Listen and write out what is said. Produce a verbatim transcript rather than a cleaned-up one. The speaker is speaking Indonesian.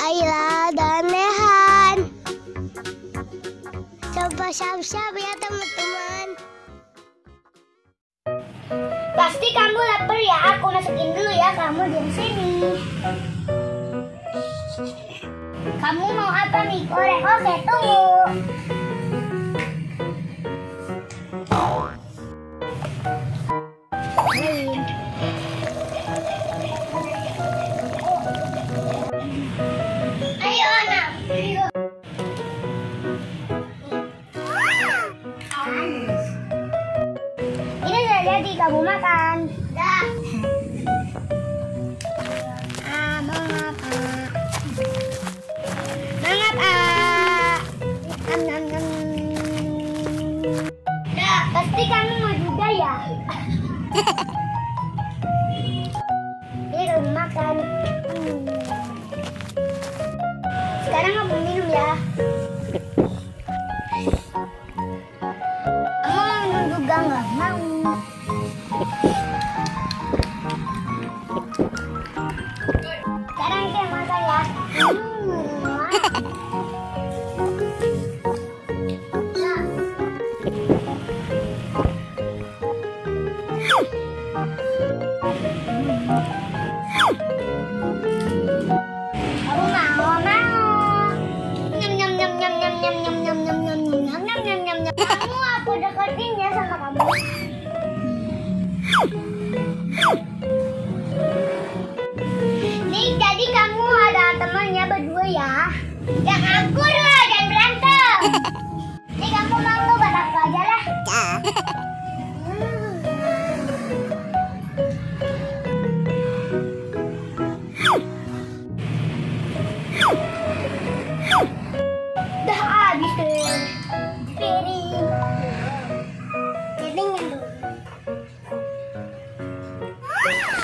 Ayla dan Rehan. Coba siap-siap ya teman-teman. Pasti kamu lapar ya, aku masukin dulu ya kamu di sini. Kamu mau apa nih? Goreng? Oke, tunggu. Ayo anak. Ini sudah jadi, kamu makan. Dah. Ah, mangap ah. Mangap ah. Nam nam nam. Dah, pasti kamu mau juga ya. Ini kamu makan. Hmm. Sekarang kamu minum ya. Kamu juga nggak mau. Sekarang kita makan ya. Kamu mau mau? Nyam nyam nyam nyam nyam nyam nyam nyam nyam nyam nyam nyam nyam nyam nyam. Kamu aku deketin ya sama kamu. Nih jadi kamu ada temannya berdua ya. Yang akur lah, jangan berantem. Nih kamu mau buat aku aja lah. Dah habis deh. Piring. Piringnya dulu.